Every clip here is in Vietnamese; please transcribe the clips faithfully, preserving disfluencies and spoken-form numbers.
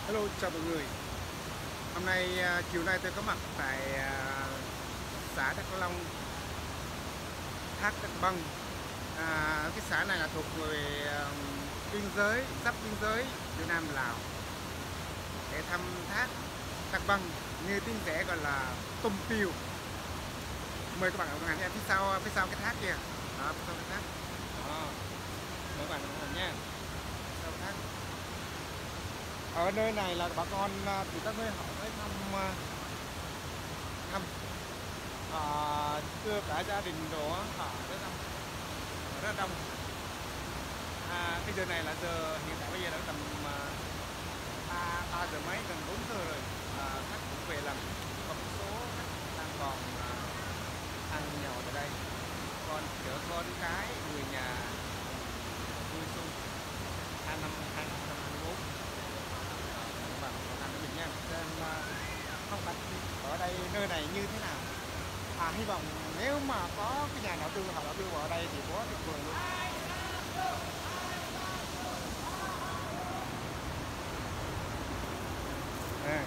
Hello, chào mọi người. Hôm nay à, chiều nay tôi có mặt tại à, xã Đắk Long, Thác Đắk Bâng. À, cái xã này là thuộc về à, biên giới, giáp biên giới Việt Nam Lào, để thăm thác Đắk Bâng, như tiếng rẽ gọi là Tum Piêu. Mời các bạn cùng hành phía sau phía sau cái thác kia. Đó, phía sau cái thác. Đó. Mời các bạn cùng hành nha. Phía sau cái thác. Ở nơi này là bà con à, từ các nơi họ tới thăm à, thăm à, đưa cả gia đình đồ á, họ tới thăm rất là đông. À, cái giờ này là giờ hiện tại bây giờ đã tầm à, ba ba giờ mấy, gần bốn giờ rồi. À, khách cũng về làm, có một số khách đang còn à, ăn nhậu ở đây, con chở con cái người nhà vui xuân hai năm hai năm hai mươi bốn. Bạn làm cho mình nha, xem uh, không bạch ở đây nơi này như thế nào. À, hy vọng nếu mà có cái nhà đầu tư họ đầu tư vào đây thì có tuyệt vời luôn. À.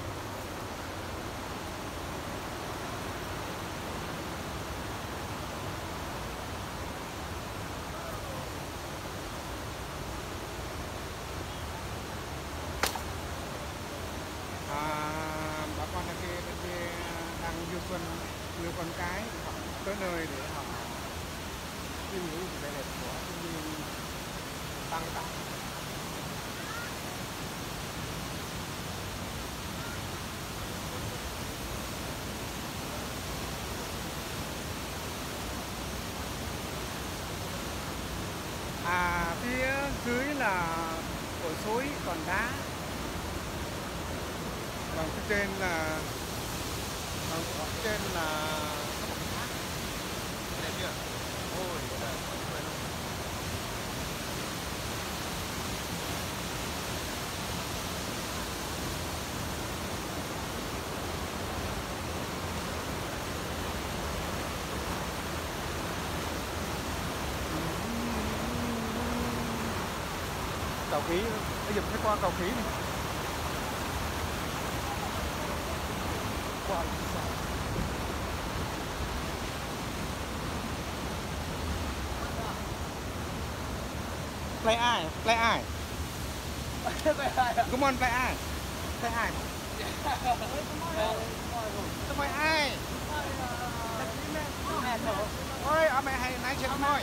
À, bà con ở kia bên kia đang du xuân, đưa con cái họ tới nơi để họ chiêm ngưỡng vẻ đẹp của thiên nhiên tăng tạo. À, phía dưới là của suối còn đá, còn phía trên là còn phía trên là có một cái thác đẹp chưa? Ôi trời ơi, tuyệt vời luôn. Cầu khí, bây giờ mình phải qua cầu khí này. Wow. Play ai? Play ai? Come on, play ai? Play ai? Play ai? Ôi, ở mày hay nãy chết môi.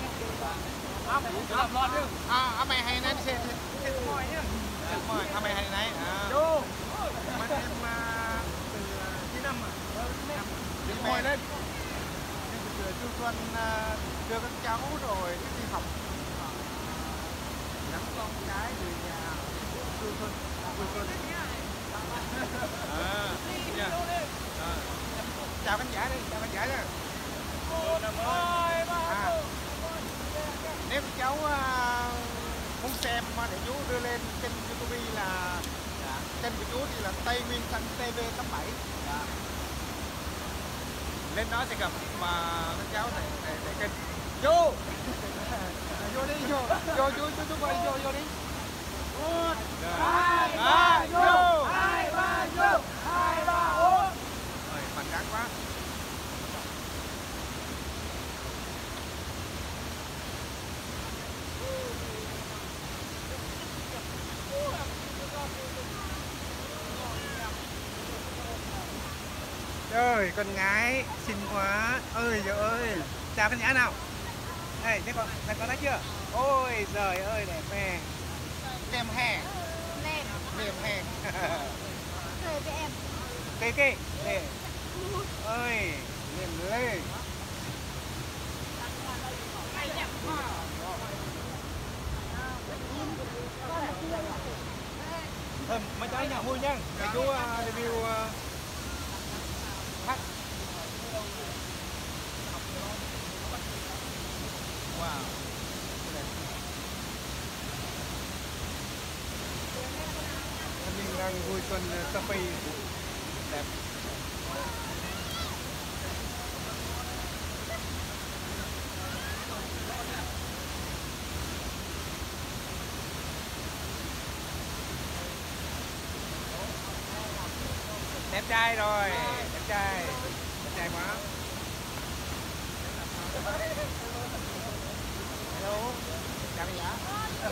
À, ở mày hay nãy chết chết môi nhá. Chết môi, ở mày hay nãy. Vô. Mà em từ chín năm à? Chết môi lên. Chu Xuân đưa các cháu rồi đi học. Nắm con cái người nhà Chu Xuân, Chu Xuân. À, nha. À. Chào khán giả đi, chào khán giả nha. À, nếu cháu uh, muốn xem để chú đưa lên kênh YouTube là dạ, kênh của chú thì là Tây Nguyên Xanh tê vê tám bảy. Dạ. Lên đó sẽ gặp mà các cháu tại tại, tại kênh. Vô. Vô đi, vô. Vô chú chú chú ơi, vô vô đi. một hai ba vô. hai ba vô. hai ba bốn. Rồi, hoành tráng quá. Trời, con gái xinh quá. Ơi trời ơi. Chào khán giả nào. Đây, thấy con, thấy con thấy chưa? Ôi trời ơi đẹp nè. Em hè. Lên. Em hè. Cười với em. Kê kê. Đây. Ơi, lên lên. Thôi, mấy cháu nhà vui nha. Để chú uh, review uh, hát. Wow. Mình đang vui xuân Sapi đẹp. trai rồi, đẹp trai, đẹp trai quá. Hello, chào anh nhá.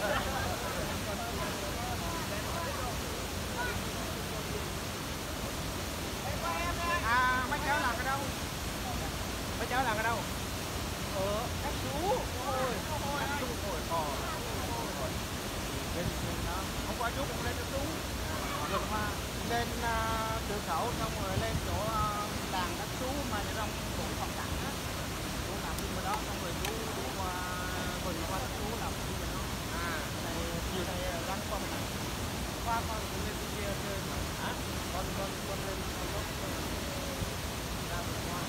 À, mấy cháu làm ở đâu? Mấy cháu làm ở đâu? Ở các chú. Ôi, các chú ngồi cò. Bên đó, không có chú cũng lên cho chú. Được mà, lên uh, cửa khẩu xong rồi lên chỗ uh, làng các chú mà để trong chỗ phòng cảnh á. Chú làm bên bên đó xong rồi chú đi qua vườn qua các chú làm bên bên đó. À, này chiều này đang qua bên này. Qua con cũng lên bên kia chơi mà. Hả? Con con con lên con gốc ra bên qua.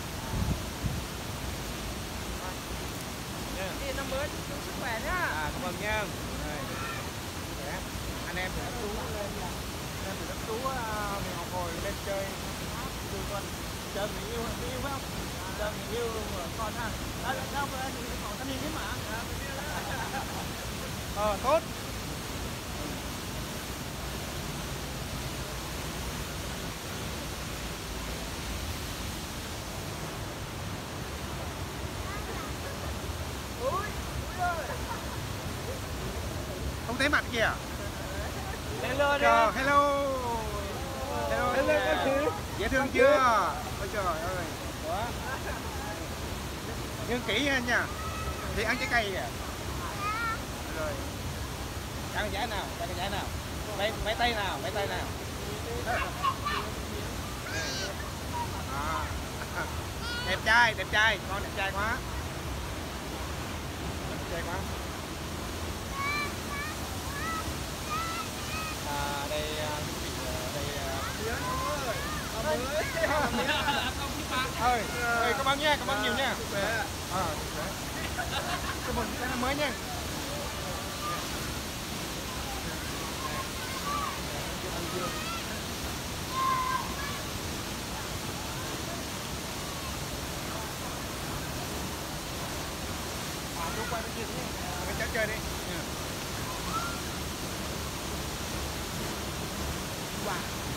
Đi năm mới chú sức khỏe nhá. À, cảm ơn nha. Rồi. Khỏe. Anh em thì chú lên nên thì các chú mình học hồi lên chơi từ con chờ người yêu người yêu phải không? Chờ người yêu con ha. Đó là đâu rồi thì còn thanh niên đấy mà. Ờ tốt. Không thấy mặt kìa. Hello, hello. Hello. Hello. Hello các chú. Dễ thương chưa? Ôi trời ơi. Quá. Nhưng kỹ nha. Thì ăn trái cây kìa. Rồi. Ăn cái trái nào? Ăn cái trái nào? Mấy mấy tay nào? Mấy tay nào? À. Đẹp trai, đẹp trai, con đẹp trai quá. Đẹp trai quá. À, đây đây ơi ơi cảm ơn nha, cảm ơn nhiều nha. À, chúc mừng cái năm mới nha. À, chú quay bên kia đi, mình cháu chơi đi. Wow.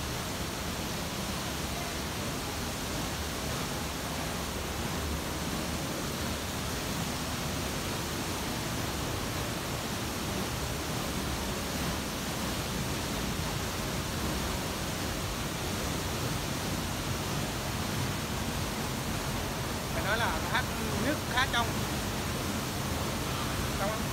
Phải nói là thác nước khá trong. Trong không?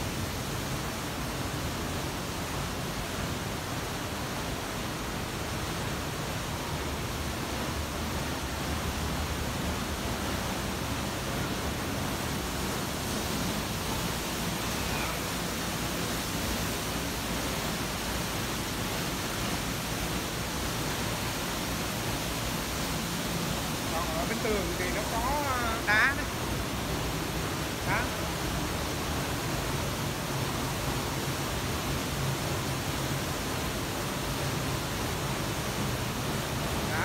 Ở bên tường thì nó có đá đấy. Đá. Đá.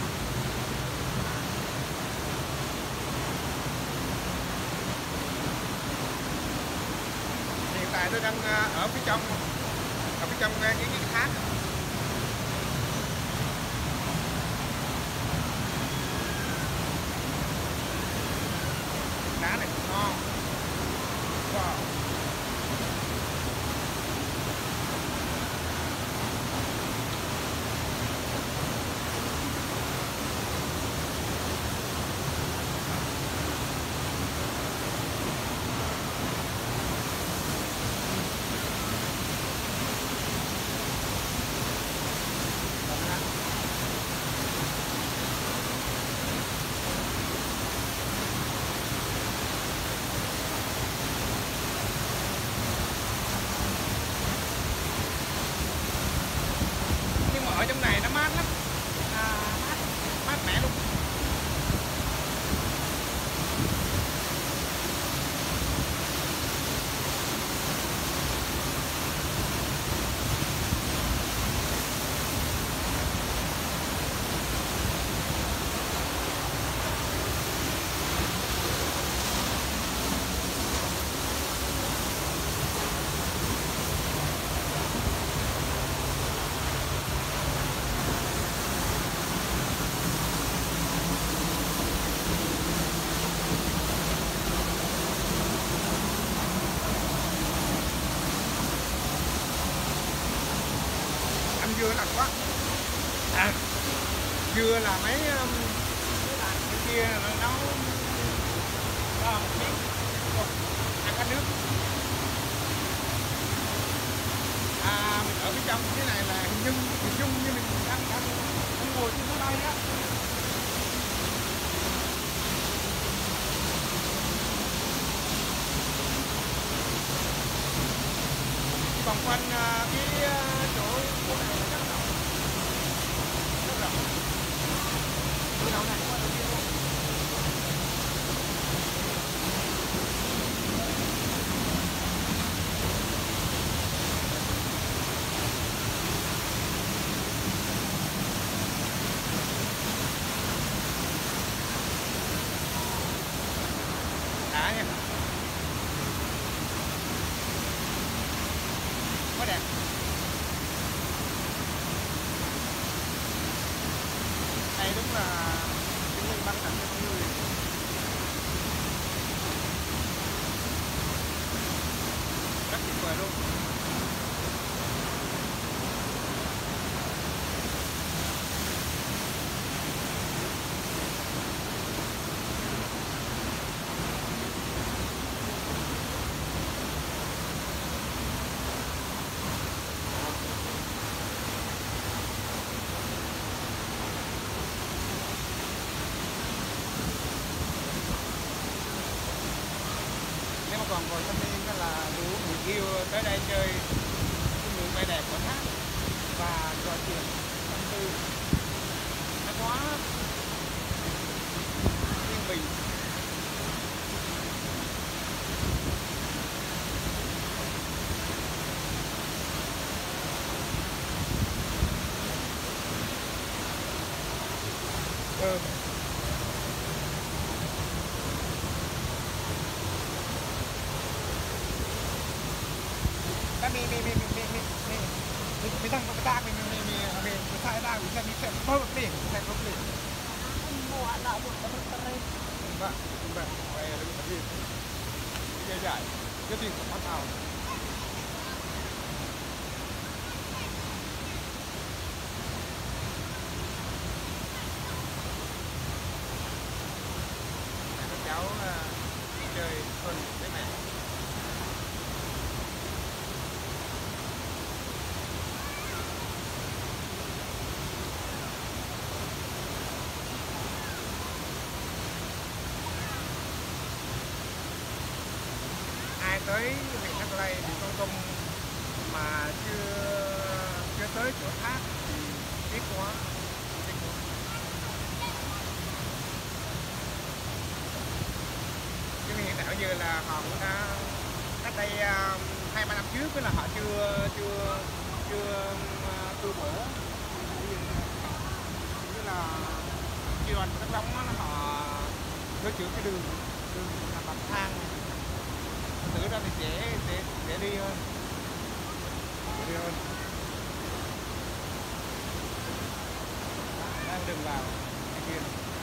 Hiện tại tôi đang ở phía trong, ở phía trong cái cái, cái thác. Đá này cũng ngon. Wow. dưa lạnh quá. À, dưa là mấy um, cái kia nó nấu đó một miếng. Ồ, ăn cái nước. À, mình ở bên trong cái này là hình dung hình dung như mình đang đang, đang ngồi trên máy bay á. Vòng quanh à, cái à, chỗ chỗ này là rất rộng, rất rộng. Chỗ nào này qua đầu tiên luôn. Đã nha, quá đẹp. Đây đúng là những người băng tặng cho con người. Rất tuyệt vời luôn. Nếu mà còn còn thanh niên đó là đủ người yêu tới đây chơi cái những vẻ đẹp của thác và trò chuyện tâm tư, nó quá yên bình. Ừ. Tapi mi mi mi mi mi mi mi mi tăng cái tag mi mi mi mi mi mi sai tag bisa bisa probably bisa probably. Mua là một cái tray. Vâng, vâng, vậy là cái gì? Cái dài, cái gì cũng bắt đầu. Các cháu đi chơi xuân với mẹ. Ai tới huyện Đắc Lây thì Con Tum mà chưa chưa tới chỗ thác thì tiếc quá, tiếc quá. Cái hiện tại giờ là họ cũng đã cách đây uh, hai ba năm trước là họ chưa chưa chưa uh, tu bổ. Như là chi đoàn Đắk Nông á, họ sửa chữa cái đường đường làm bậc thang này. Tự ra thì dễ để để đi hơn, dễ đi hơn. Đang đường vào cái kia.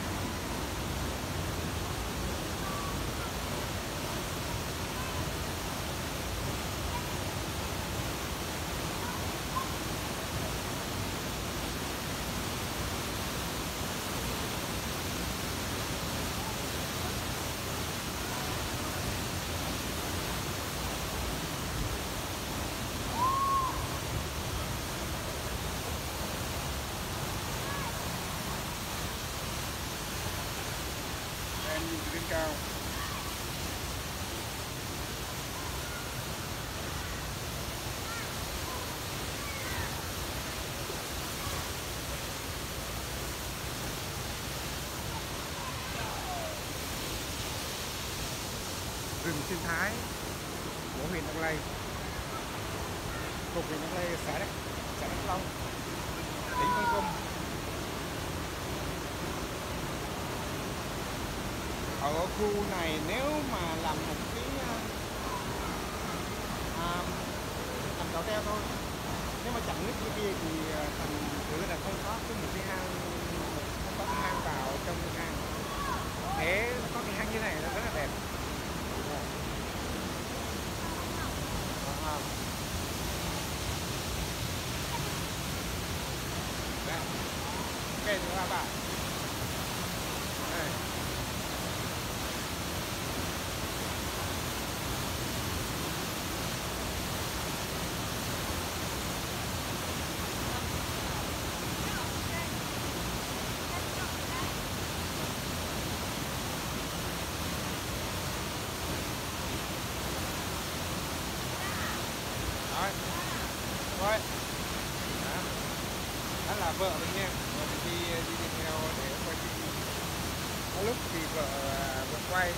Em nhìn từ trên cao. Rừng sinh thái của huyện Đắc Lây, thuộc huyện Đắc Lây, xã Đắc xã Đắk Long, tỉnh Con Tum. Ở khu này nếu mà làm một cái à, làm cầu treo thôi, nếu mà chặn nước dưới kia thì thành thử là không có cái một cái hang, không có cái hang vào trong cái hang, để có cái hang như này là rất là đẹp. À. Thôi. Đó. Đó là vợ mình nha. Vợ mình đi đi, đi theo để quay phim. Có lúc thì vợ vợ quay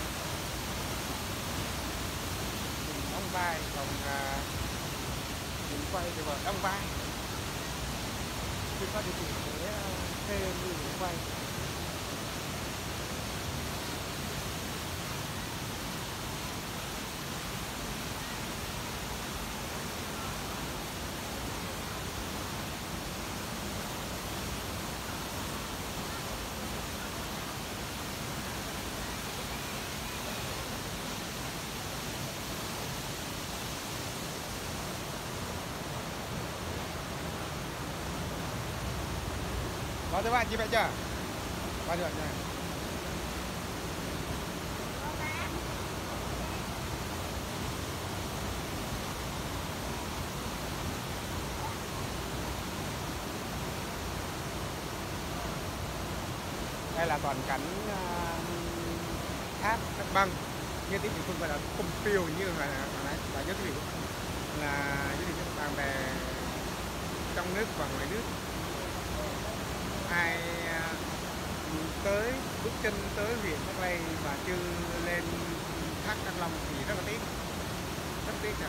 mình đóng vai, còn à, mình quay thì vợ đóng vai. Chưa có điều kiện để thuê người để quay. Có thế bạn chị vậy chưa? Bao được nha. Đây là toàn cảnh uh, thác Đất Băng, như tiếng Việt phương gọi là cung phiêu, như là nãy bà giới thiệu, là giới thiệu cho bạn bè trong nước và ngoài nước. Ai uh, tới bước chân tới huyện Đắk Lây mà chưa lên thác Đắk Long thì rất là tiếc, rất tiếc thật.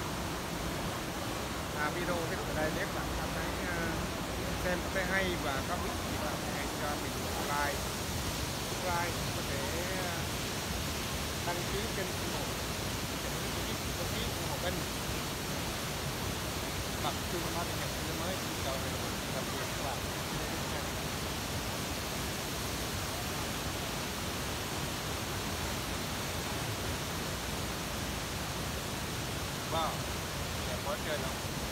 À, video kết thúc ở đây. Nếu bạn cảm thấy uh, xem có thấy hay và có biết gì bạn hãy cho mình một like, subscribe, có thể uh, đăng ký kênh ủng hộ để đăng ký ủng hộ kênh. Tập trung vào những video mới. Chào tạm biệt các bạn. Wow, đẹp quá trời luôn.